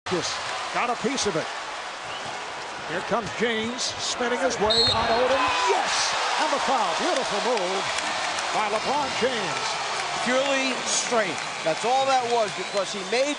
Just got a piece of it. Here comes James, spinning his way on Odom. Yes! And the foul. Beautiful move by LeBron James. Purely strength. That's all that was, because he made